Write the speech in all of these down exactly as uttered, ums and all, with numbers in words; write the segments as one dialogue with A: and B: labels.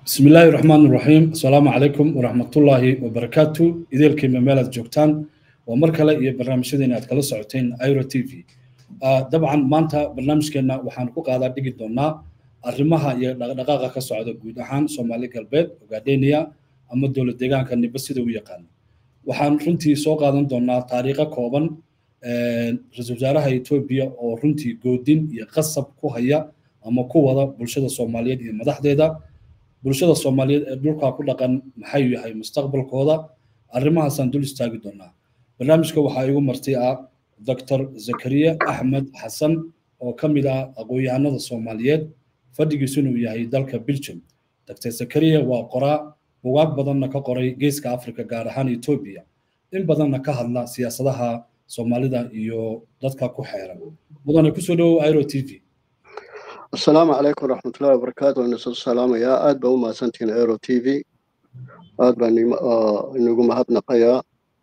A: بسم الله الرحمن الرحيم السلام عليكم ورحمة الله وبركاته إذا الكلمة مالت جوكتان ومركلة إيه برنامجنا أتكلم ساعتين أيرو تي في آه طبعا ما أنت برنامج كنا وحنقول هذا دقيق دونا الرماها دقائق كسعودة جود حان سومالي قلبت وقاعدينيا أما الدولة دقيقة كان بس يدوي يقان وحن رنتي سوق هذا دونا طريقة كوبن آه رئيس وزراء إثيوبيا أو رنتي جودين يقصب كوهيا أما كوهذا برشة الصومالية مدحدة bulshada Soomaaliyeed ee dhulka ku dhaqan maxay yahay mustaqbalkooda arrimahaasaan dul istaagi doonaa barnaamijka waxaa igu martay ah Doctor Zakariya Ahmed Xasan oo ka mid ah aqoonyahanada Soomaaliyeed fadhigiisuna uu yahay dalka Belgium Doctor Zakariya waa qoraa buugaag badanna ka qoray geeska Afrika gaar ahaan Ethiopia in badanna ka hadla siyaasadaha Soomaalida iyo dadka ku xeeran mudane ku soo dhawow Airo T V
B: السلام عليكم ورحمة الله وبركاته ونسأل السلام يا أد بوما سنتين إيرو تي في أد بني نجوم هذا نقيا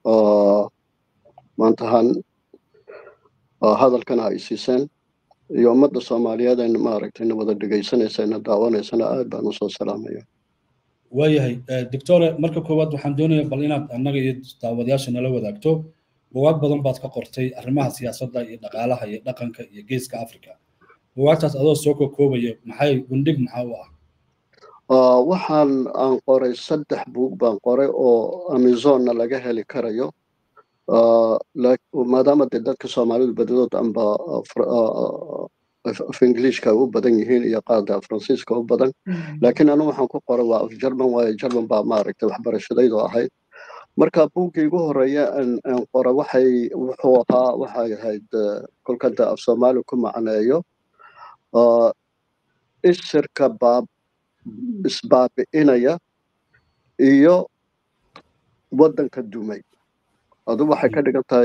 B: منتهن هذا الكنا إسيسن يوم مدة الصومالية ده ما ركت إنه بدأ دقي سنة سنة دعوانا سنة أد بنسأل السلام يا
A: وياهي دكتور مركب كواد وحمدوني بلينا النجى تعودياش نلو ذاكتو بواب بدن بعد كقرتي أرمها سياسة ده دقالها يدقن كيجيز كأفريقيا وقتها أدو سوكو كوبي محاي بندق محاوة
B: آه وحن أن قري صدح بوك بان قري أو أمازون لقاه اللي كريو آه لك وما دام تدك كسامالي البدلات أم با آه في إنجليش كأو بدن يهين يقاد فرنسيس كأو بدن لكن أنا وحن كقري وفي جرمن وجرمن با مارك تحبر الشديد واحد مركب بوك يجوه ريا أن أن قري وحي وحوها وحي هيد كل كنت أفصامالي كم معناه آه الشركة باب إسباب إنايا إيو ودن كدومي هذا واحد كده قلتاي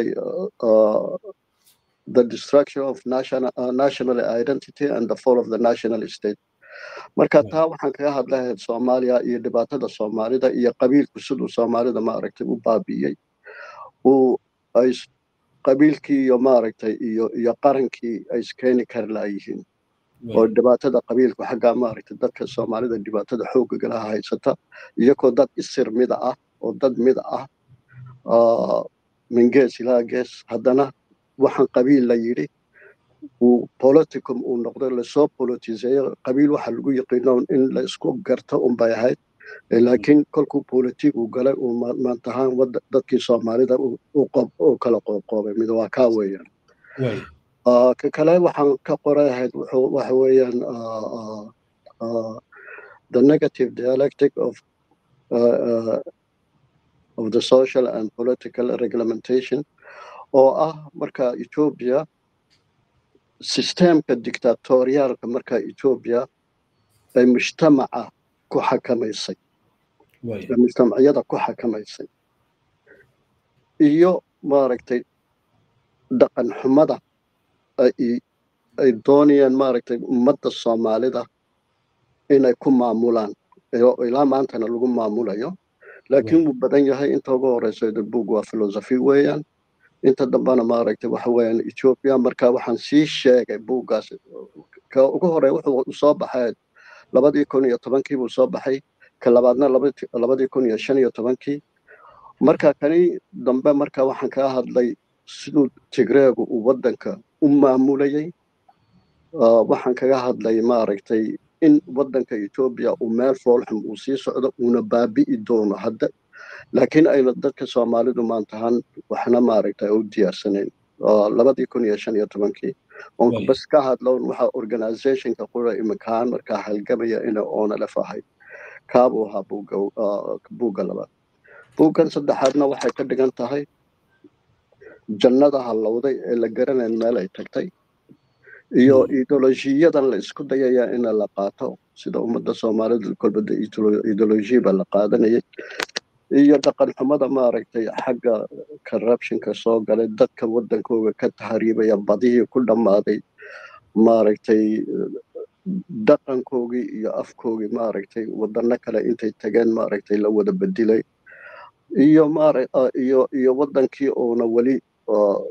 B: the destruction of national uh, national identity and the fall of the national state marka taa waxaan kaga hadlahay Soomaaliya iyo dhibaatada Soomaalida iyo qabiilku sidoo Soomaalida ma aragtay u baabiyay oo ay qabiilkii iyo ma aragtay iyo iyo qarankii ay iskeeni kar laayihiin oo dhibaatada qabiilku xagga ma aragtay dadka Soomaalida dhibaatada xoog galaha haysata iyagoo dad isir mid ah oo dad mid ah ah min gees ilaa gees haddana waxaan qabiil la yiri oo politicum uu noqdo la soo politiseeyo qabiil waxa lagu yaqaano in la isku garto un bay ahayd laakiin kolku politic uu galay oo maantahan dadkii Soomaalida uu qob oo kala qoobay mid waa ka weeyaan آه ككلام وحن كقراءة هاد وحويان آه آه آه the negative dialectic of uh, uh, of the social and political reglementation أو آه مركا إثيوبيا سيستم كديكتاتوريال كمركا إثيوبيا المجتمع كحكم يصير المجتمع يدا كحكم يصير إيو ما ركتي دقن حمدا ay ay doonayaan maaragtay ummadda Soomaalida inay ku maamulaan ilaa maantana lagu maamulayo laakiin uu badan yahay inta ugu horeysa buug waa philosophy weeyaan inta dambana maaragtay waxa weeyaan Ethiopia marka waxaan sii sheegay buugaas ka ugu horeey wuxuu soo baxay labadii kun iyo tobankii buu soo baxay ka labaadna labadii kun iyo shan iyo tobankii marka kani dambe marka waxaan ka hadlay sidoo Tigreegu uu wadanka u maamulayay waxaan kaga hadlay maaragtay in wadanka Ethiopia uu meel foolxum uu sii socdo una baabi'i doono hadda laakiin ay dadka Soomaalidu maantahan waxna maaragtay u diyaarsaneen labadii kun iyo shan iyo tobankii oo bas ka hadloon waxa organization ka qura imakaan marka halgamaya in oo la fahay kaabo ha buuga buuga labaad buugan saddexaadna waxay ka dhigan tahay jannada halowday ee la garanay meel ay tagtay iyo ideolojiyadan la isku dayaya in la qaato sida ummadda Soomaalida kolbada ideolojiya la qaadanayay iyo dhaqan xumada maaragtay xagga corruption ka soo galay dadka wadankooda ka tahriibaya badihii ku dhamaaday maaragtay dhaqankoogii iyo afkoogii maaragtay wadana kale intay tageen maaragtay la wada bedilay iyo maaragtay iyo iyo wadankii oo wali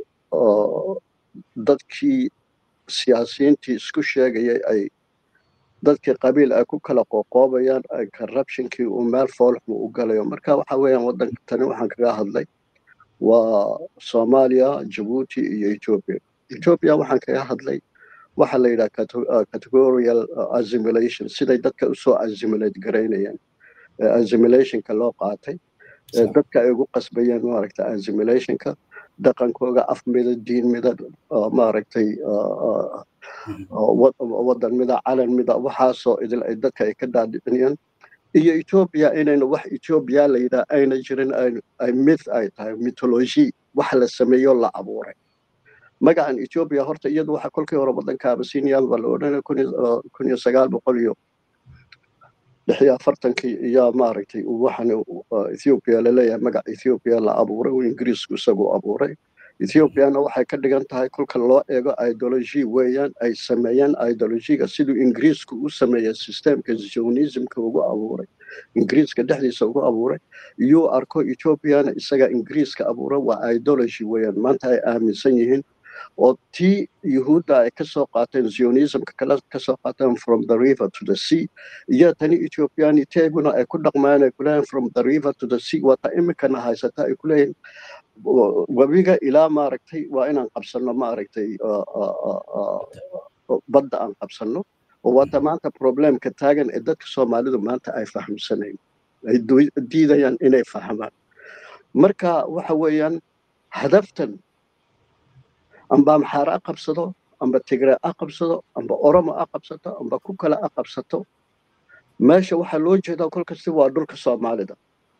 B: dadkii siyaasiyiintii isku sheegayay ay dadkii qabiil ay ku kala qoqoobayaan ay corruptionkii uu meel foolxuma u galayo marka waxa weeyaan waddanka tani waxaan kaga hadlay waa Soomaaliya Djibouti iyo Ethiopia Ethiopia waxaan kaga hadlay waxa la yiraahdaa categorical assimilation siday dadka u soo assimilate gareynayaan assimilationka loo qaatay dadka ay ugu qasbayeen maaragtay assimilationka dhaqankooga af mida diin mida maaragtay waddan mida calan mida waxaasoo idil ay dadka ay ka dhaadhicinayaan iyo Ethiopia inayna wax Ethiopia la yiraahdo ayna jirin ay myth ay tahay mythology wax la sameeyo la abuuray magacan Ethiopia horta iyadu waxa kolkii hore waddanka Abyssinia baa la odhanay kun iyo sagaal boqol iyo lix iyo afartankii iyo maaragtay waxaan Ethiopia la leeyahay magac Ethiopia la abuuray oo Ingiriisku isagu abuuray Ethiopiana waxay ka dhigan tahay kulka loo eego ideology weeyaan ay sameeyaan ideology-ga sidoo Ingiriisku u sameeyay systemka Zionism-ka ugu abuuray Ingiriiska dhexdiisa ugu abuuray iyo arko Ethiopiana isaga Ingiriiska abuuray waa ideology weeyaan maanta ay aaminsan yihiin oo tii Yahuuda ay ka soo qaateen Zionism-ka kala ka soo qaateen from the river to the sea iyo tani Ethiopian teeguna ay ku dhaqmaan ay ku leeyihiin from the river to the sea wata imikana haysata ay ku leeyihiin wabiga ilaa maaragtay waa inaan qabsano maaragtay badda aan qabsano oo wata maanta problemka taagan ee dadka Soomaalidu maanta ay fahamsanayeen ay diidayaan inay fahmaan marka waxa weeyaan hadaftan amba Amxaara qabsado amba Tigray qabsado amba Oromo qabsato amba ku kala qabsato meesha waxa loo jeedaa kol kasta waa dhulka Soomaalida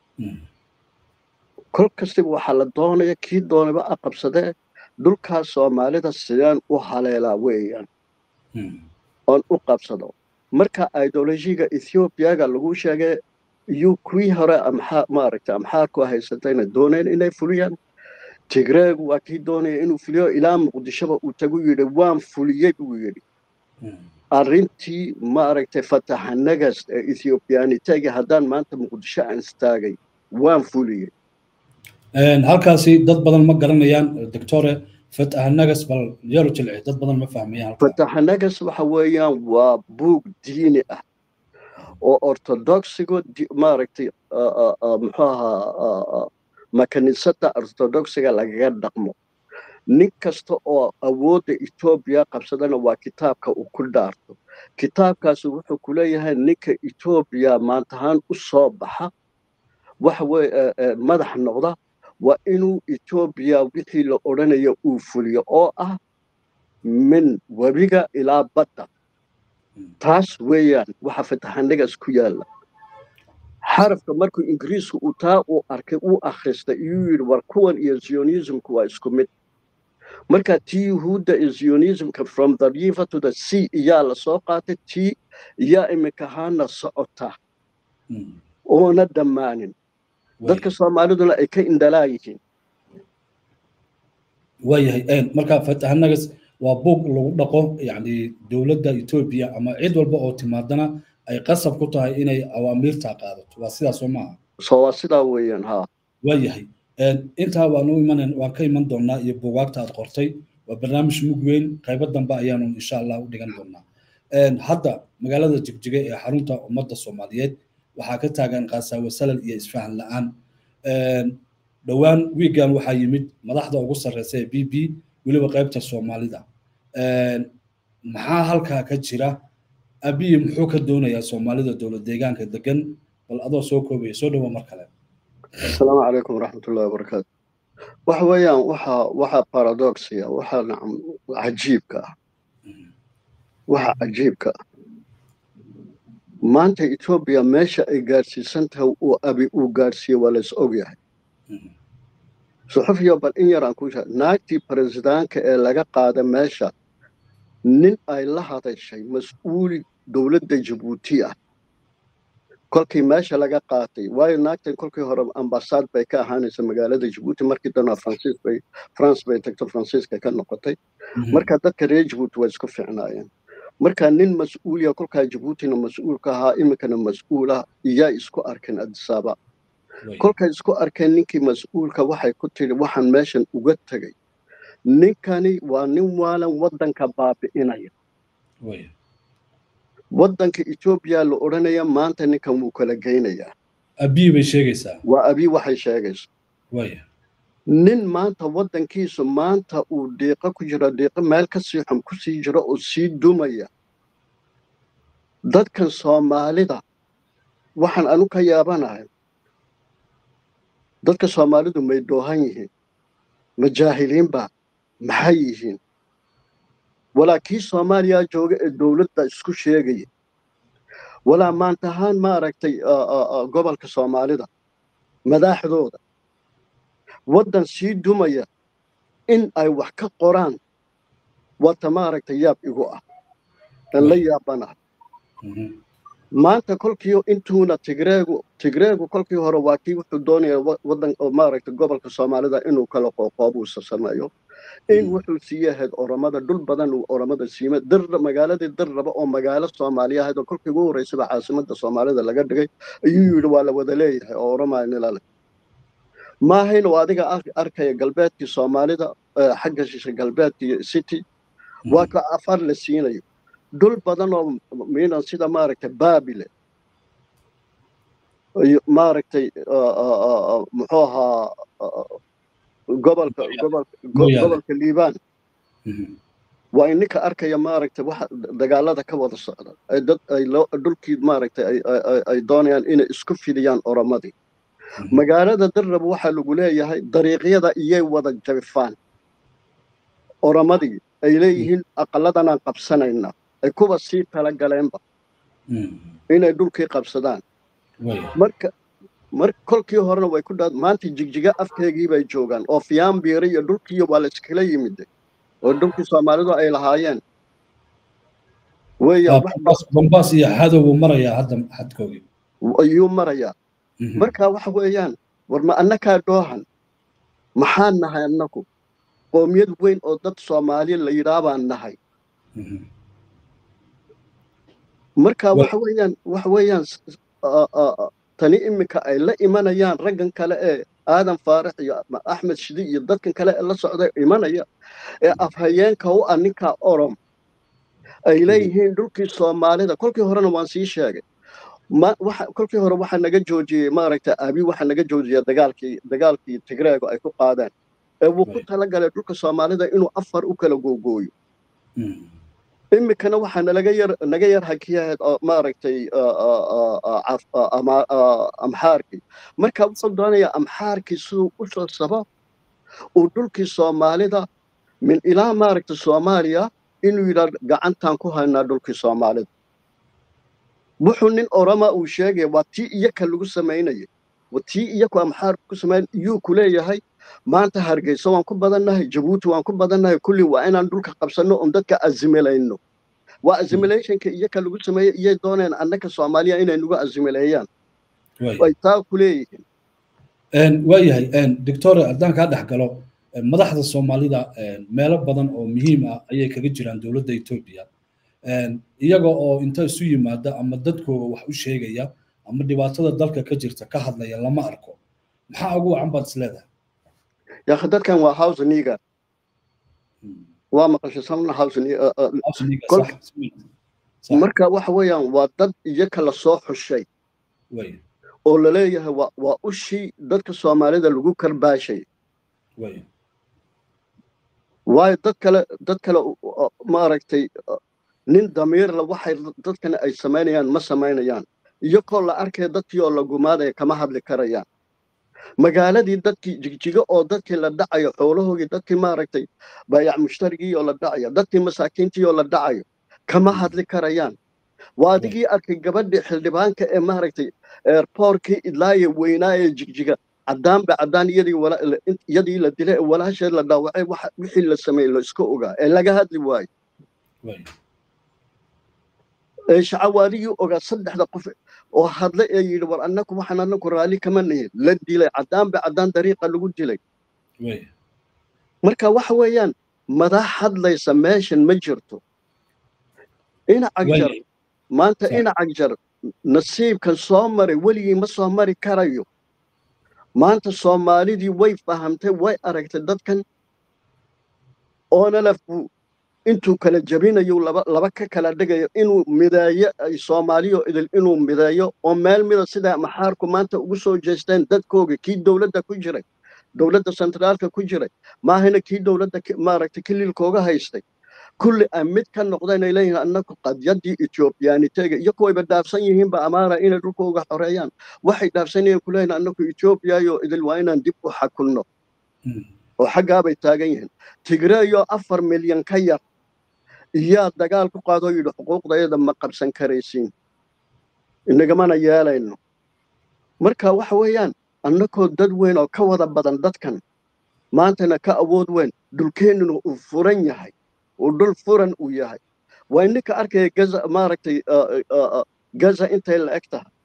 B: kol kasta waxa la doonayaa kii doonaba qabsadee dhulka Soomaalida sidaan u haleelaa weeyaan on u qabsado marka ideology-ga Ethiopia-ga lagu sheegay iyo kuwii hore amxa maaragtay Amxaarku haysatayna dooneen inay fuliyaan Tigray waa kii doonaya inuu fuliyo ilaa Muqdisho uu tagu yiri waan fuliyay buu yiri arrintii maaragtay fataxanagas ee Ethiopianity haddaan maanta Muqdisho aan istaagay waan fuliyay
A: een halkaasi dad badan ma garanayaan doctor fataxanagas bal yaro jilci dad badan ma fahmayaan
B: fataxanagas waxa weeyaan waa buug diini ah oo orthodoxigo maaragtay maxaa makanisada orthodoxiga lagaga dhaqmo nin kasta oo awoodda Ethiopia qabsadana waa kitaabka uu ku dhaarto kitaabkaas wuxuu ku leeyahay ninka Ethiopia maantahan u soo baxa waxa way madax noqda waa inuu Ethiopia wixii la oranayo uu fuliyo oo ah min wabiga ilaa badda taas weeyaan waxa fataxanagas ku yaala xarafka markuu Ingiriisku uu taa uu arkay uu akhristay iyo yiri war kuwan iyo Zionism-ku waa isku mid marka tii Yahuuda iyo Zionism-ka from the river to the sea iyo la soo qaatay tii iyo imika hana socota oo na dhamaanin dadka Soomaaliduna ay ka indalaayihiin
A: wayahay een marka fataxanagas waa buug lagu dhaqo yaani dawladda Ethiopia ama cid walba oo timaadana ay qasab ku tahay inay awaamirta qaadato waa sidaas oo maaha
B: soo waa sidaa weeyaan ha
A: wayahay een inta waanu imanan waan ka iman doonaa iyo buugaagta aad qortay waa barnaamij mug weyn qayb dambe ayaanu insha Allah u dhigan doonaa een hadda magaalada Jigjiga ee xarunta ummadda Soomaaliyeed waxa ka taagan qaasawa salal iyo isfahan la'aan een dhawaan weegan waxa yimid madaxda ugu sarreeyay B B waliba qaybta Soomaalida een maxaa halka ka jira abiy muxuu ka doonayaa Soomaalida dawlad deegaanka degan bal adoo soo koobay soo dhawo mar kale
B: السلام عليكم ورحمة الله وبركاته وحويا وحا وحا بارادوكسيا وحا نعم عجيبك وحا عجيبك ما أنت إثيوبيا ماشي أي قارسي سنتها وأبي أو قارسي ولا سأوغيها صحفيا بل إن يران كوشا ناكتي برزدان كإلاقا قادة ماشا نين أي لها هذا الشيء مسؤول دولة جيبوتية kolkii meesha laga qaatay waayo naagtan kolkii hore ambassad bay ka ahaanaysa magaalada Djibouti markii dana Francis bay France bay tagto Francisca ka noqotay marka dadka reer Djibouti way isku fiicnaayeen marka nin mas'uuliya kolka Djiboutina mas'uul ka ahaa imikana mas'uula iyo isku arkeen Addis Ababa kolka isku arkeen ninkii mas'uulka waxay ku tiri waxaan meeshan uga tagay ninkani waa nin waalan wadanka baabi'inaya waddanka Ethiopia la oranaya maanta ninkan wuu kala geynayaa
A: abiy bay sheegaysaa
B: waa abiy waxay sheegaysaa
A: waya
B: nin maanta waddankiisu maanta uu deeqa ku jira deeqa meel ka sii xun ku sii jira oo sii dumaya dadkan Soomaalida waxaan anu ka yaabanahay dadka Soomaalidu may doohan yihiin majaahiliin ba maxay yihiin walaakiin Soomaaliya jooga ee dawladda isku sheegay walaa maanta ahaan ma aragtay gobolka Soomaalida madaxdooda waddan sii dumaya in ay wax ka qoraan wata ma aragtay yaab igu ah tan la yaabana maanta kolkii intuuna tigreegu tigreegu kolkii hore waa kii wuxuu doonaya waddan ma aragtay gobolka Soomaalida inuu kala qoqoobo sameeyo in wuxuu siyahay oramada dhul badan oo oramada siima dir magaalada dirraba oo magaalo Soomaaliyeed oo kolkii ugu horeysay caasimada Soomaalida laga dhigay ayuu yiri waa la wada leeyahay oo oramayna la ma hayno adiga arkay galbeedkii Soomaalida xagga shisha galbeedkii city waa ka afar la siinayo dhul badan oo miinan sida ma aragtay baabile ma aragtay muxuu ahaa gobolka gobolka gobolka Liibaan waa ininka arkaya ma aragtay waxa dagaalada ka wada socda ay dad ay dhulkii ma aragtay ay ay doonayaan inay isku fidiyaan oramadii magaalada Dirrab waxa lagu leeyahay dariiqyada iyay wada jabifaan oramadii ay leeyihiin aqaladan aan qabsanayna ay kuba sii tala galeenba inay dhulkii qabsadaan marka marka kolkii horena way ku dhaad maanta jigjiga afkeegii bay joogan oo fiyaan biiri iyo dhulkii waa la iskala yimid oo dhulkii Soomaalidu ay lahaayeen weeyaa
A: Bombas iyo Hadow maraya hadda xadkoogii
B: ayuu maraya marka waxa weeyaan war ma annaka doohan maxaan nahay annaku qoomiyad weyn oo dad Soomaali la yiraabaan nahay marka waxa weeyaan waxa weeyaan tani imika ay la imanayaan raggan kale ee Aadan Faarax iyo Axmed Shidi iyo dadkan kale ee la socday imanaya ee afhayeenka u aninka orom ay leeyihiin dhulkii Soomaalida kolkii horena waan sii sheegay ma waxa kolkii hore waxa naga joojiyay ma aragtay abi waxa naga joojiyay dagaalkii dagaalkii Tigreego ay ku qaadeen ee uu ku tala galay dhulka Soomaalida inuu afar u kala googooyo imikana waxa naga yar naga yar hakiyaad ma aragtay amxaarki marka wuxuu doonayaa amxaarki suu u soo sabo uu dhulkii Soomaalida min ilaa ma aragtay Soomaaliya inuu yiraahdo gacantan ku haynaa dhulkii Soomaalida wuxuu nin orama uu sheegay waa tii iyaka lagu sameeyay watii iyaka amxaar ku sameeyay iyuu ku leeyahay maanta Hargeysa waan ku badannahay Djibouti waan ku badannahay kulli waa inaan dhulka qabsano oo dadka azimilayno waa azimilationka iyaka lagu sameeyay iyay dooneen annaka Soomaaliya inay nagu azimilayaan way taa ku leeyihiin
A: een waayahay een doctor haddaan ka dhax galo madaxda Soomaalida meelo badan oo muhiim ah ayay kaga jiraan dawladda Ethiopia een iyaga oo inta isu yimaada ama dadkooda wax u sheegaya ama dhibaatada dalka ka jirta ka hadlaya lama arko maxaa ugu wacan baad isleedahay
B: يا أخي كان هاوس نيجا وما قش صمنا هاوس نيجا
A: صح
B: مركا وحويا وضد يكلا صوح الشيء
A: وي
B: ولا ليه هو وأشي ضدك الصومالي ده لجو كرباشي
A: وي
B: واي ضدك لا ضدك لا ما ركتي نين ضمير لو واحد ضدك أي سمانيان ما سمانيان يقول لأركي ضدك يلا جمادة كما هاد لكريان magaaladii dadkii jigjiga oo dadkii la dhacayo xoolahoogii dadkii ma aragtay baayac mushtarigii oo la dhacayo dadkii masaakiintii oo la dhacayo kama hadli karayaan waa adigii arkay gabadhii xildhibaanka ee ma aragtay airportkii idlaaye weynaaye jigjiga cadaan ba cadaan iyadii wala iyadii la dilay walaasheed la dhaawacay waxa wixii la sameeyay la isku ogaa ee laga hadli waayo ee shacawaaliyuu ogaa saddexda qof oo hadlay ee yiri war annaku waxaan annaku raali kama nahay la dilay cadaan ba cadaan dariiqa lagu dilay
A: way
B: marka waxa weeyaan madax hadlaysa meeshan ma jirto ina agjar maanta ina agjar nasiibkan soo maray waligii ma soo mari karayo maanta Soomaalidii way fahamtay way aragtay dadkan oo nalafu intuu kala jabinayo laba laba ka kala dhigayo inuu mideeyo ay Soomaaliyo idil inuu mideeyo oo meel mida sida maxaarku maanta ugu soo jeesteen dadkooga kii dawladda ku jiray dawladda centraalka ku jiray maahina kii dawladda maaragtay kililkooga haystay kulli ay mid ka noqdeen ay leeyihiin annagu qadiyadii Ethiopianitega iyo kuwa dhaafsan yihiin ba amaara inay dhulkooga xoreeyaan waxay dhaafsan yihiin kuleen annagu Ethiopia iyo idil waa inaan dib u xakulno oo xaggaa bay taagan yihiin Tigreeyo afar milyan ka yar iyo dagaal ku qaado yidhi xuquuqdayada ma qabsan karaysiin inagamana yeelayno marka waxa weeyaan annagoo dad weyn oo ka wada badan dadkan maantana ka awood weyn dhulkeennuna uu furan yahay oo dhul furan uu yahay waa ninka arkaya gaza maaragtay gaza intay la eg tahay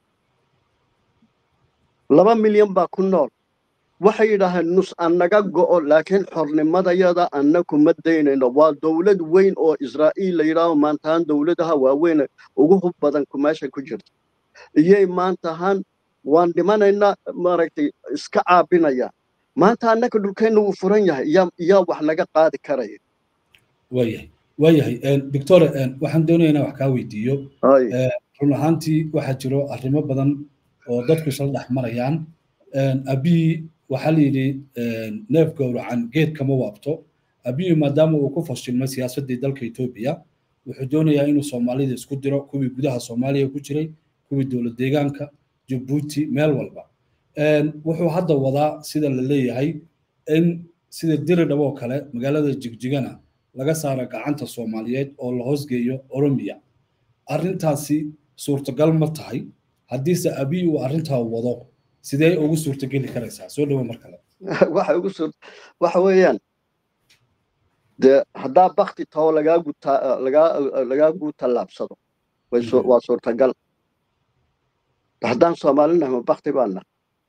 B: laba milyan baa ku nool waxay yidhaahaan nus annaga go'o laakiin xornimadayada annagu ma daynayno waa dawlad weyn oo Israa'iil la yidhaaho maantaan dawladaha waaweyn ugu hub badan ku meesha ku jirta iyay maantahan waan dhimanaynaa maaragtay iska caabinaya maanta annaga dhulkeenna uu furan yahay yaa wax naga qaadi karaya
A: waayahay waayahay Victor waxaan doonaynaa wax kaa weydiiyo run ahaantii waxaa jiro arrimo badan oo dadku isla dhex marayaan abiy waxaa la yidhi neef gowracan geed kama waabto abiy maadaama uu ku fashilmay siyaasaddii dalka Ethiopia wuxuu doonayaa inuu Soomaalida isku diro kuwii gudaha Soomaaliya ku jiray kuwii dowlad deegaanka Djibouti meel walba wuxuu hadda wadaa sida la leeyahay in sida diridhabo kale magaalada Jigjigana laga saaro gacanta Soomaaliyeed oo la hoosgeeyo Oromia arrintaasi suurtagal ma tahay haddiise abiy uu arrintaa wado sidee ugu suurtageli karaysaa soo dhawo mar kale
B: waxa ugu suurt waxa weeyaan de haddaa bakti taw lagaa guta lagaa lagaa guta laabsado way soo waa suurtagal haddaan Soomaalina ma bakti baana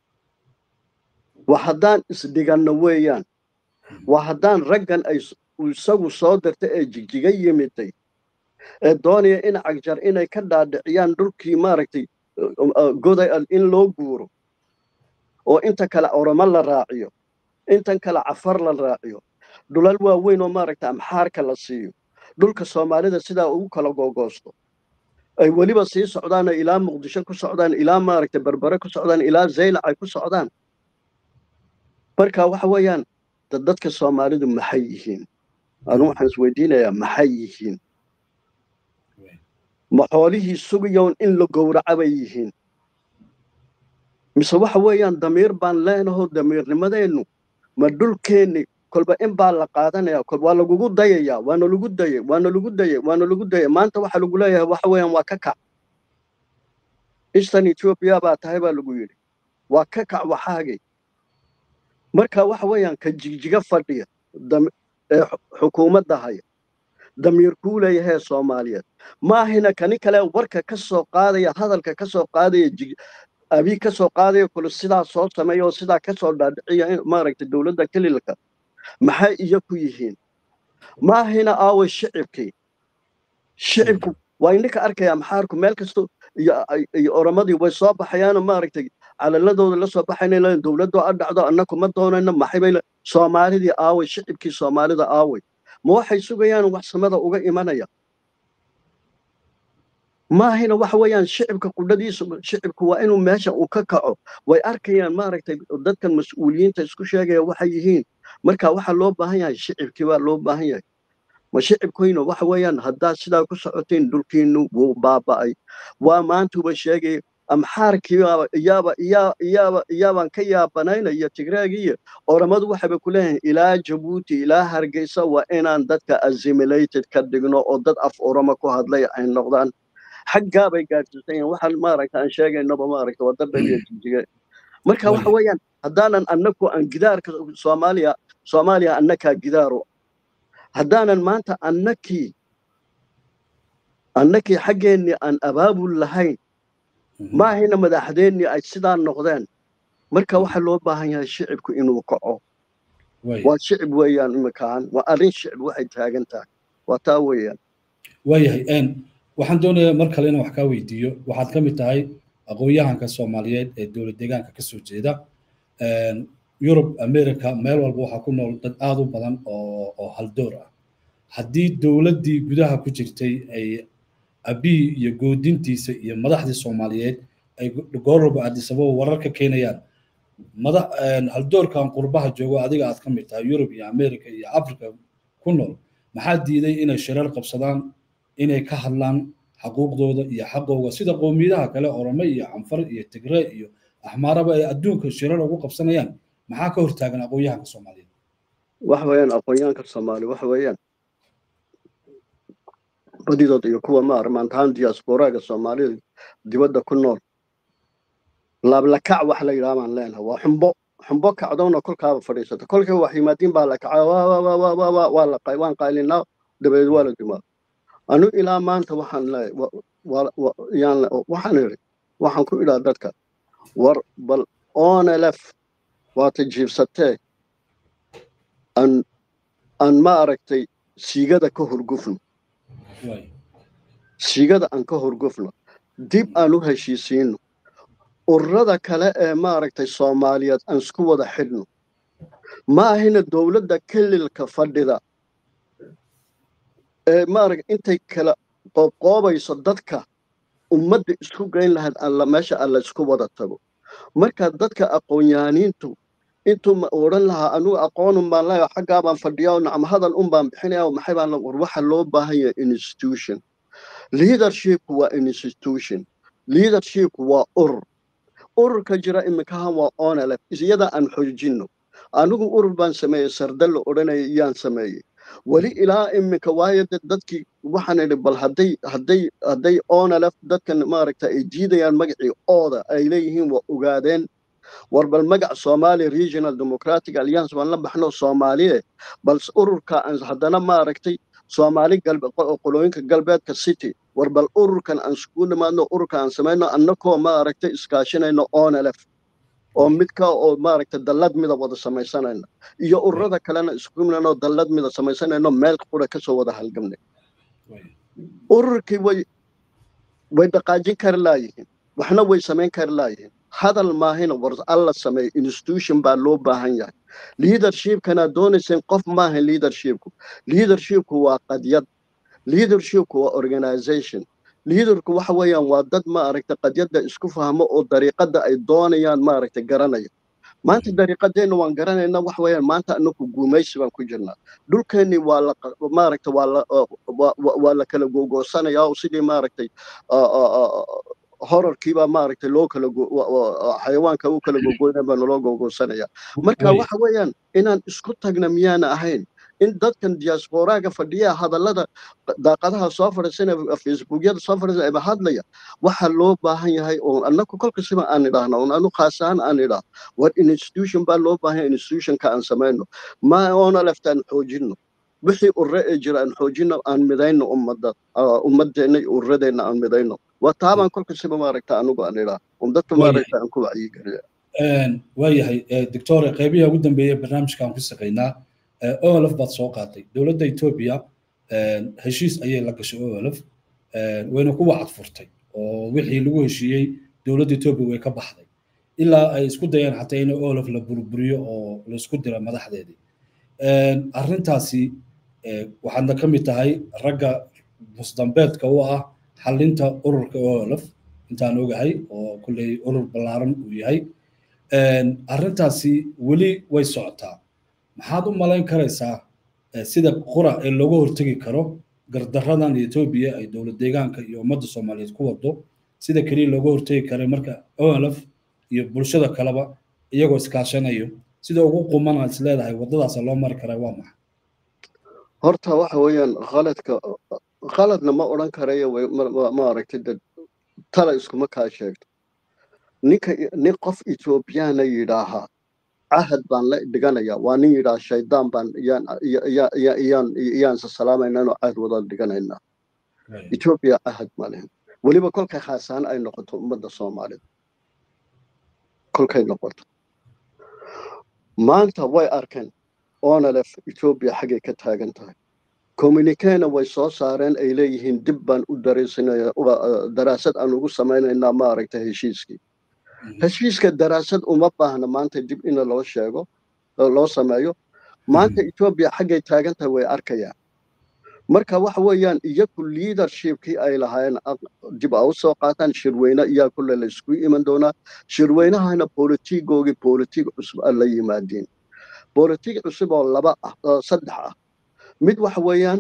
B: waa haddaan isdhiganno weeyaan waa haddaan raggan ay isagu soo dirtay ee jigjiga yimiday ee doonaya in cagjar inay ka dhaadhiciyaan dhulkii maaragtay goday in loo guuro oo inta kale Oromo la raaciyo intan kale Cafar la raaciyo dhulal waaweyn oo maaragtay amxaarka la siiyo dhulka Soomaalida sida ugu kala googoosto ay waliba sii socdaan ilaa Muqdisho ku socdaan ilaa maaragtay Berbera ku socdaan ilaa Zeylac ay ku socdaan marka waxa weeyaan dadka Soomaalidu maxay yihiin anu waxaan isweydiinayaa maxay yihiin ma xoolihii sugayoon in la gowracay yihiin mise waxa weeyaan damiir baan leenahay damiirnimadeenu ma dhulkeenni kolba in baa la qaadanaya kol waa lagu dayayaa waana lagu dayay waana lagu dayay waana lagu dayay maanta waxa lagu leeyahay waxa weeyaan waa ka kac Eastern Ethiopia baa tahay baa lagu yiri waa ka kac waxaagay marka waxa weeyaan ka jigjiga fadhiya xukuumadda haya damiirku leeyahay Soomaaliyeed ma ahina kani kale warka ka soo qaadaya hadalka ka soo qaadaya abiy ka soo qaadayo kul sidaa soo sameeyo sidaa ka soo dhaadhiciya maaragtay dawladda kililka maxay iyo ku yihiin ma ahina aawo shicibkii shicibku waa inka arkaya maxaarku meel kasto iyo Oromadii way soo baxayaan maaragtay calaladooda la soo baxaynayaan dawladdu a dhacdo annagu ma doonayno maxay bay Soomaalidii aawo shicibkii Soomaalida aawo ma waxay sugayaan wax samada uga imanaya ما هنا وحويان شعب كقدديس شعب كوائنه ماشى وككعه ويأركيان ما ركت ضدك المسؤولين تسكو شيء وحيهين مركا وح لوب بهاي شعب كبار لوب بهاي ما شعب كوينه وحويان هدا سدا كسعتين دول كينو وبابا أي وما أنتوا بشيء أم حارك يا يا يا يا يا من كيا بنينا يا تجراجية ورمض وحب كلهن إلى جيبوتي إلى هرجيسة وإن ضدك الزميلات كدقنا ضد أف أورمكو هذلي عن نقدان حقا بيقاتلتين وحال ما رأيت أن شيء إنه ما رأيت وضرب لي مركها وحويان هدانا أنكو أن جدار سوماليا سوماليا أنك جداره هدانا ما أنت أنكي أنكي حقيني أن أباب اللهين ما هنا مدحديني أجسدان نقدان مركها وحلو باهي الشعب كإنه وقعه والشعب ويان مكان وأرين الشعب واحد تاجنتاك وتاويان
A: وياي أن waxaan doonayaa mar kale inaan wax ka weydiiyo waxaad ka mid tahay aqoonyahanka Soomaaliyeed ee dawlad deegaanka ka soo jeeda Europe America meel walba waxa ku nool dad aad u badan oo oo hal door ah haddii dowladdii gudaha ku jirtay ay abiy iyo goodintiisa iyo madaxdii soomaaliyeed ay goorwalba addis ababa warar ka keenayaan madax haldoorkan qurbaha joogo adiga aad ka mid tahay yurub iyo america iyo africa ku nool maxaa diiday inay shirar qabsadaan inay ka hadlaan xaquuqdooda iyo xaqooga sida qowmiyadaha kale orome iyo canfar iyo tigre iyo axmaaraba ay adduunka shirar ugu qabsanayaan maxaa ka hortaagan aqoonyahanka soomaaliyeed
B: wax weeyaan aqoonyahanka soomaali wax weeyaan badidood iyo kuwa maar maantaan diasporaaga soomaalida dibadda ku nool laablakac wax la yidhaahaan leenahay waa xumbo xumbo kacdoona kolkaaba fadhiisata kolkii wax yimaadiin baa la kacay waa la qay waan qaylinaa dabeed waa la dimaa anu ilaa maanta waxaan leeyahay waxaan idhi waxaan ku idhaa dadka war bal onelef waa tajiibsatee aan aan ma aragtay siigada ka horgufno siigada aan ka horgufno dib aan u heshiisiino ururada kale ee maaragtay soomaaliyeed aan isku wada xidhno ma ahina dowladda kelilka fadhida ee maaragtay intay kala qoobqoobayso dadka ummadda isku geyn lahayd alla meesha alla isku wada tago marka dadka aqoon-yahaniintu intuu ma odhan lahaa anugu aqoonun baan leeyahay xaggaa baan fadhiyaa nacam hadal un baan bixinaya maxay baan war waxa loo baahan yahay institution leadership waa institution leadership waa urur ururka jira iminkahan waa onelef iyada aan xoojinno anigu urur baan sameeyey sardallo odhanaya iyaan sameeyey weli ilaa iminka waayo dadkii waxaan idhi bal hadday hadday hadday onelef dadkan maaragta ay diidayaan magacii ooda ay leeyihiin waa ogaadeen war bal magac Somali Regional Democratic Alliance baan la baxno Soomaaliye bal ururka aan haddana maaragtay Soomaali galbeed qolooyinka galbeedka city war bal ururkan aan isku nimaadno ururka aan sameeyno annakoo maaragtay iskaashanayno onelef oo midka oo maaragtay dallad mida wada samaysanayna iyo ururada kalena isku nimaadno dallad mida samaysanayno meel qura ka soo wada halgamnay ururkii way way dhaqaajin kar laayihiin waxna way samayn kar laayihiin hadal maahina war alla sameey institution baa loo baahan yahay leadership kana doonaysan qof maaha leadershipku leadershipku waa qadiyad leadershipku waa organization leaderku waxa weeyaan waa dad ma aragtay qadiyada isku fahmo oo dariiqada ay doonayaan ma aragtay garanaya maanta dariiqadeena waan garanaynaa wax weeyaan maanta anagu guumaysi baan ku jirnaa dhulkeeni waa la ma aragtay waa la waa la kala googoosanaya oo sidii ma aragtay horarkiiba maaragtay loo kala xayawaanka uu kala gogoynaa baa loo googoosanaya marka waxa weeyaan inaan isku tagna miyaan ahayn in dadkan diasporaaga fadhiya hadallada daaqadaha soo fadhiisana facebookyada soo fadhiisana ay hadlaya waxa loo baahan yahay oo annagu kolka siba aan idhaahno oo anu khaasaan aan idhaa war institution baa loo baahan yahay institutionka aan samayno ma oona laftaan xoojino wixii urre ee jira aan xoojino aan midayno ummadda ummaddeena iyo urradeena aan midayno وطبعا كل كسبة ما ركت عنه بقى ومدت ما ركت عنكم بعيد كذا.
A: ويا هي دكتور قيبية قدام بيه برنامج كان في سقينا أولف بات سوقاتي دولة إثيوبيا هشيس أي لك شو أولف وينه كوا عطفرتي ووحي لوه شيء دولة إثيوبيا ويكبحدي إلا يسكت يعني حتى إنه أولف لبربريو أو لسكت على مدى حديدي أرنتاسي وحنا كم يتهاي رجع مصدمبات كواه حلنتا ururka olaf intaan ogahay oo kulay urur balaaran uu yahay een arintaasi wali way socotaa maxaad u malayn karaysaa sida qura ee looga hortagi karo gardaradan Ethiopia ay dawlad deegaanka iyo ummadda Soomaaliyeed ku wado sida kaliya looga hortagi karo marka olaf iyo bulshada kaleba iyagoo iskaashanayo sida ugu qumanaa is leedahay wadadaas loo mari karaa waa maxay
B: horta waxa weeyaan qaladka qaladna ma oran karayo ma aragtid tala isku ma ka sheegto ninka nin qof Ethiopiana yiraaha ahad baan la dhiganaya waa nin yiraa shaydaan baan yaan yaan yaan salaamayna oo ahad wada dhiganayna Ethiopia ahad malen waliba kolka khaasan ay noqoto ummadda Soomaaliyeed kolkay noqoto maanta way arkeen onelef Ethiopia xagee ka taagan tahay communiquena way soo saareen ay leeyihiin dib baan u daraasanaya daraasad aan ugu sameeynaa ma aragtay heshiiskii heshiiska daraasad uma baahna maanta dib in loo sheego loo sameeyo maanta Ethiopia xagee taagan tahay way arkayaan marka waxa weeyaan iyagu leadershipkii ay lahaayeen dib u soo qaataan shirweyne iyaa kulle la isku iman doonaa shirweynahana politigoogii politig cusub la yimaadeen politig cusub oo laba ah saddex ah mid waxa weeyaan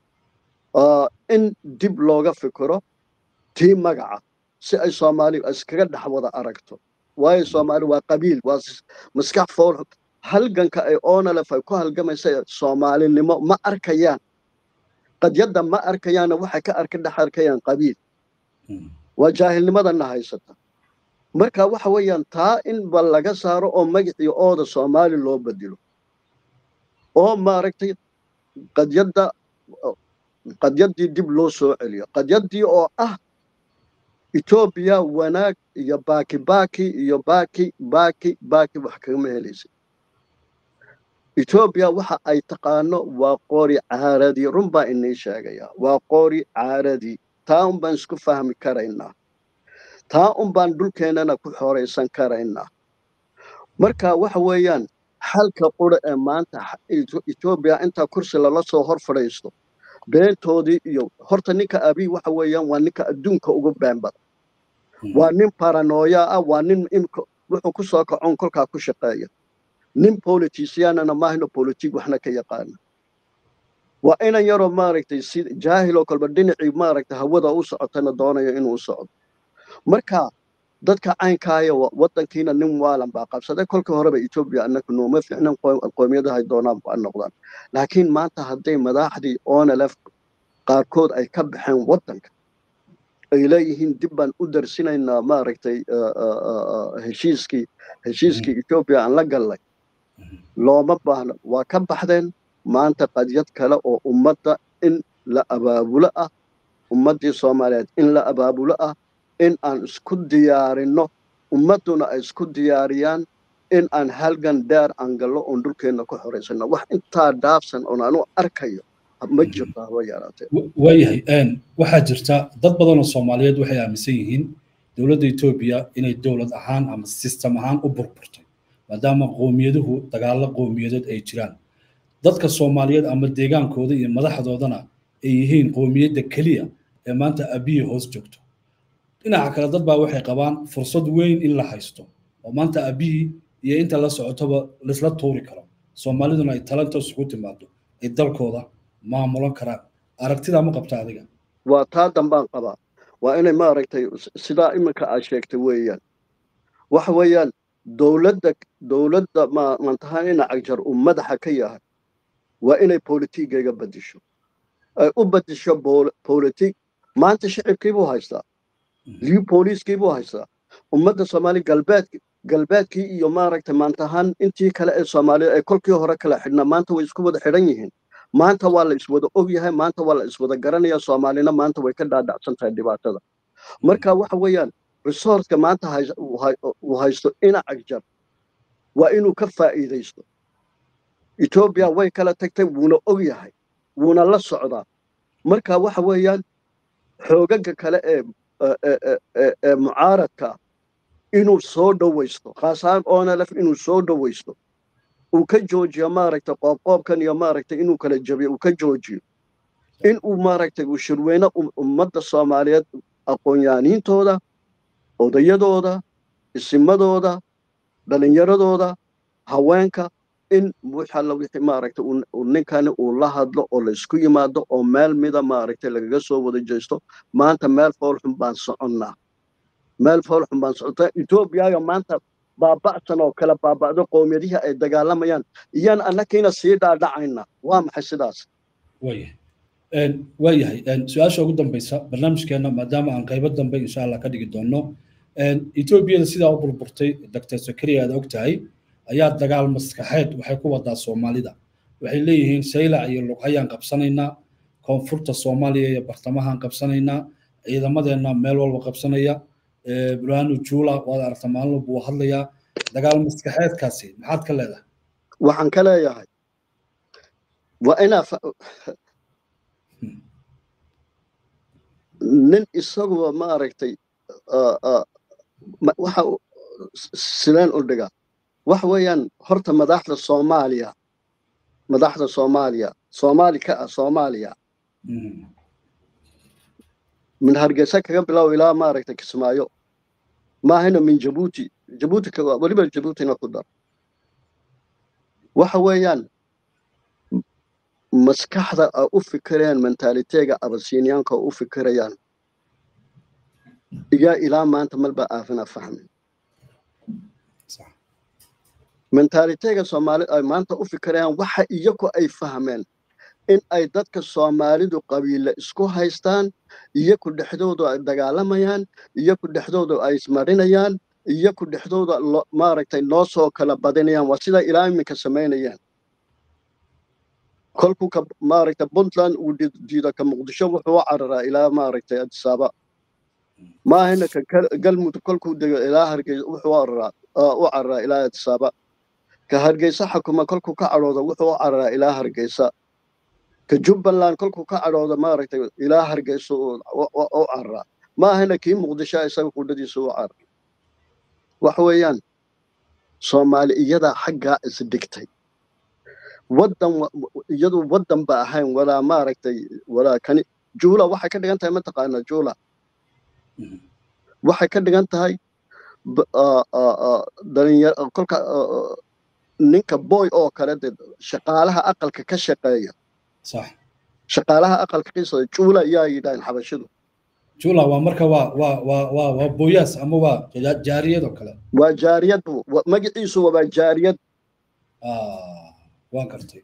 B: in dib looga fikiro tii magaca si ay Soomaali iskaga dhax wada aragto waayo Soomaali waa qabiil waa maskax fool halganka ay oonalaf ay ku halgamaysa Soomaalinimo ma arkayaan qad yadda ma arkayaan waxa ka arka dhax arkayaan qabiil waa jaahilnimadana haysata marka waxa weeyaan taa in bal laga saaro oo magacii ooda Soomaali loo bedelo oo maaragtay qad yadda qad yaddii dib loo soo celiyo qad yaddii oo ah Ethiopia wanaag iyo baaki baaki iyo baaki baaki baaki wax kama helaysa Ethiopia waxa ay taqaano waa qori caaradi runba inay sheegaya waa qori caaradi taa un baan isku fahmi karaynaa taa un baan dhulkeenana ku xoreysan karaynaa marka waxa weeyaan halka qura ee maanta Ethiopia inta kursi la soo hor fadhiisto beentoodii iyo horta ninka abi waxa weeyaan waa ninka adduunka ugu beenbad waa nin paranoia ah waa nin wuxuu ku soo kacon kolka ku shaqeeya nin politician ana maahno politic waxna ka yaqaan waa ina yaro maaragtay si jaahil oo kalba dhinacii maaragtay hawada u socotana doonayo inuu socdo marka dadka caynkaaya wadankiina nin waalan baa qabsaday kolka horeba Ethiopia annaku nooma fiicnan qoomiyadaha ay doonaan baa noqdaan laakiin maanta haday madaxdii oonalaf qaarkood ay ka baxeen wadanka ay leeyihiin dib baan u darsinaynaa maaragtay heshiiskii heshiiskii Ethiopia aan la galnay looma baahna waa ka baxdeen maanta qadiyad kale oo ummadda in la abaabulo ah ummadii Soomaaliyeed in la abaabulo ah in aan isku diyaarino ummaduna ay isku diyaariyaan in aan halgan dheer aan gallo oo dhulkeena ku xoreysano wax inta dhaafsan oo aanu arkayo ma jirto haba yaraatee
A: waayahay een waxaa jirta dad badan oo Soomaaliyeed waxay aaminsan yihiin dawladda Ethiopia inay dawlad ahaan ama system ahaan u burburtay maadaama qowmiyaduhu dagaal qowmiyadeed ay jiraan dadka Soomaaliyeed ama deegaankooda iyo madaxdoodana ay yihiin qowmiyadda kaliya ee maanta abiy hoos joogto dhinaca kale dad baa waxay qabaan fursad weyn in la haysto oo maanta abiy iyo inta la socotoba la isla tuuri karo Soomaaliduna ay talanta isugu timaado ay dalkooda maamulan karaan aragtida ma qabta adiga
B: waa taa dambaan qabaa waa inay maaragtay sida iminka aad sheegtay weeyaan wax weeyaan dawladda dawladda ma mantahan in agjar u madaxa ka yahay waa inay politigeega badisho ay u badisho politik maanta shicibkii buu haystaa liu poliskii buu haystaa ummadda Soomaali galbeedki galbeedkii iyo maaragtay maantahan intii kale ee Soomaaliya ay kolkii hore kala xidhnaa maanta way isku wada xidhan yihiin maanta waa la iswada og yahay maanta waa la iswada garanaya Soomaalina maanta way ka dhaadhacsan tahay dhibaatada marka waxa weeyaan resource maanta uu haysto ina agjar waa inuu ka faa'iideysto Ethiopia way kala tagtay wuuna og yahay wuuna la socdaa marka waxa weeyaan xoogaga kale ee ee mucaaradka inuu soo dhawaysto qaasaan oonalaf inuu soo dhawaysto uu ka joojiyo maaragtay qoobqoobkan iyo maaragtay inuu kala jabiyo uu ka joojiyo in uu maaragtay uu shirweyne ummadda Soomaaliyeed aqoon-yahanintooda odayadooda isimadooda dhalinyaradooda haweenka in waxa la wixii maaragtay uu ninkan uu la hadlo oo la isku yimaado oo meel mida maaragtay lagaga soo wada jeesto maanta meel fool xun baan soconnaa meel fool xun baan socotaa Ethiopia maanta baaba'san oo kala baaba'do qoomiyadihi ay dagaalamayaan iyaan annakina sii dhaadhacayna waa maxay sidaas
A: waayahay een waayahay een su'aasha ugu dambaysa barnaamijkeena maadaama aan qaybo dambe insha Allah ka dhigi doono een Ethiopia sida u burburtay Doctor Zakariya aad ogtahay ayaa dagaal maskaxeed waxay ku wadaa Soomaalida waxay leeyihiin saylac iyo luqayaan qabsanaynaa koonfurta Soomaaliya iyo bartamahan qabsanaynaa ciidamadeena meel walba qabsanaya ee Burhanu Jula wada artamaanlo buu hadlayaa dagaal maskaxeedkaasi maxaad ka leedahay
B: waxaan ka leeyahay waa ina nin isagu ma aragtay waxa silaan u dhigaa wax weeyaan horta madaxda Soomaaliya madaxda Soomaaliya Soomaali ka ah Soomaaliya من هرجيسا كجنب لو إلى ما ركتك اسمايو ما هنا من جيبوتي جيبوتي كوا وليبل جيبوتي نقدر وحويان مسكحة أو فكرين منتاليتيجا أبسينيان كأو فكريان إجا إلى ما أنت ملبا أفنا فهم
A: صح
B: منتاليتيجا سومالي أي ما أنت أو فكريان وح إياكو أي فهمين إن أي دتك الصومالي دو قبيلة إسكو هايستان إياكو دحدودو دقالميان إياكو دحدودو أي سمارينيان إياكو دحدودو ما ركتي نوسو كلا بدنيان وسيدا إلى ميكا سمينيان كلكو كب ما ركتي بنتلان وديدا كمقدشو وحو عررا إلى ما ركتي أدسابا ما هنا كقلمو كلكو إلى هرقي وحو عررا وعررا إلى أدسابا كهرقيسا حكومة كلكو كعروضا وحو عررا إلى هرقيسا كجبلان كلكو كعروضا ما ركتي إلى هرقيسا وعررا ما هنا كي مقدشا يسوي قددي سو عرر وحويان صومالي إيدا حقا إسدكتي ودن يدو ودن باهين ولا ما ركتي ولا كان جولا waxa ka dhigan tahay ma taqaana joola waxa ka dhigan tahay dalinyar kolka ninka boy oo kale shaqaalaha aqalka ka shaqeeya
A: صح
B: shaqaalaha aqalka qiso joola yaa yidaan xabashidu
A: joola waa marka waa waa waa waa boyas ama waa jaariyad oo kale
B: waa jaariyad magaciisu waa jaariyad
A: ah waan kartay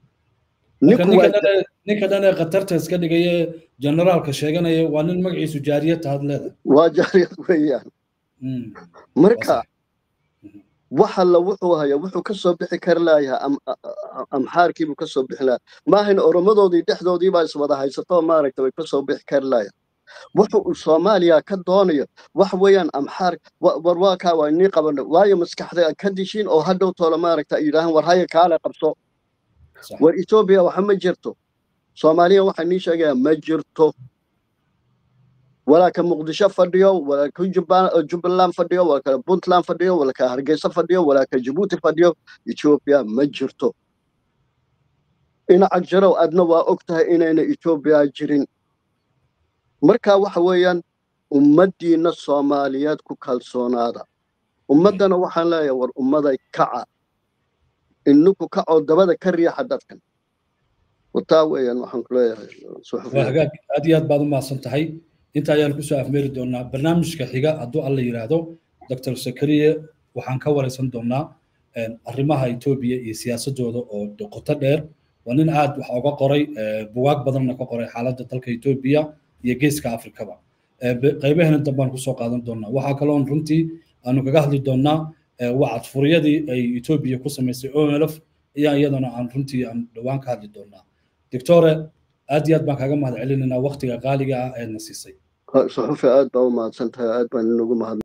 A: ninka dhan ee qatarta iska dhigaya generaalka sheeganaya waa nin magaciisu jaariyad tahad leedahay
B: waa jaariyad weeyaan marka waxa la wuxuu haya wuxuu ka soo bixi kar laayahay am amxaarkii buu ka soo bixi laayahay ma ahayn oromadoodii dhexdoodii baa iswada haysato maaragtay way ka soo bixi kar laayahay wuxuu Soomaaliya ka doonayo wax weeyaan amxaar warwaaka waa inii qaban waayo maskaxda ka dishin oo hadhow tolo maaragtay ilaahan war haya kaala qabso war Ethiopia waxa ma jirto Soomaaliya waxa nii sheegaya ma jirto ولا كمقدشة فديو ولا كجبان جبلان فديو ولا كبنتلان فديو ولا كهرجيسة فديو ولا كجيبوتي فديو إثيوبيا مجرتو إن أجروا أدنى وأكتها إن إن إثيوبيا جرين مركا وحويا أمدينا الصوماليات كالصونادا أمدنا وحنا لا يور أمدا كعا إنكو كعو دبدا كريا حدثكن وتاويا وحن كلها
A: صحفي وهجاك أديات بعض ما صنتهاي inta ayaan ku soo afmeeri doonaa barnaamijka xiga hadduu alla yiraahdo doctor Sakariye waxaan ka wareysan doonaa arrimaha Itoobiya iyo siyaasadooda oo qoto dheer waa nin aad wax uga qoray buugaag badanna ka qoray xaaladda dalka Itoobiya iyo geeska Afrikaba qaybaheena dambaan ku soo qaadan doonaa waxa kale oo runtii aanu kaga hadli doonaa wacad furiyadii ay Itoobiya ku sameysay O N L F iyo iyadana aan runtii aan dhawaan ka hadli doonaa doctor aad iyo aad baan kaga mahad celinayna waqtiga qaaliga ah ee na siisay
B: صحفي آد باو ما تسنتها آد بان نقول